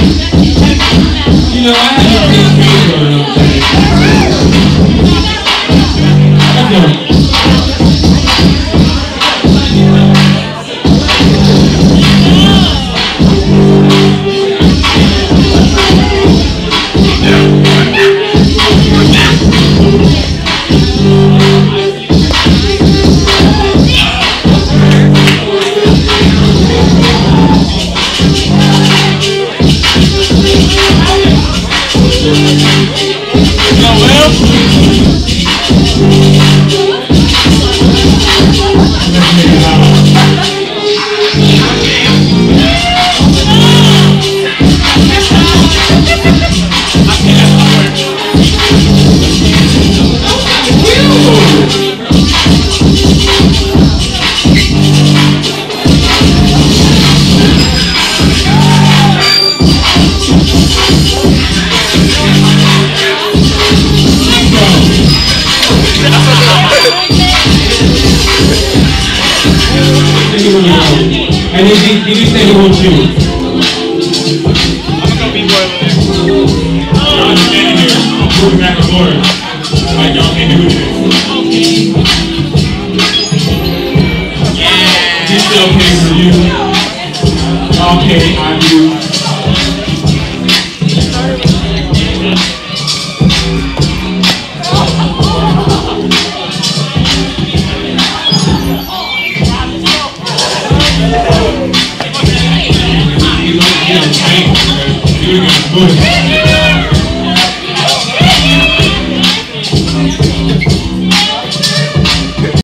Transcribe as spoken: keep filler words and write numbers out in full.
You know, I have a big dream growing up. Let's go. And did you, did you say he won't shoot? I'm gonna be boy over there. I'm standing here, moving back and forth. Like y'all can't do this. Yeah. This still okay for you. Okay, I do. You're gonna push.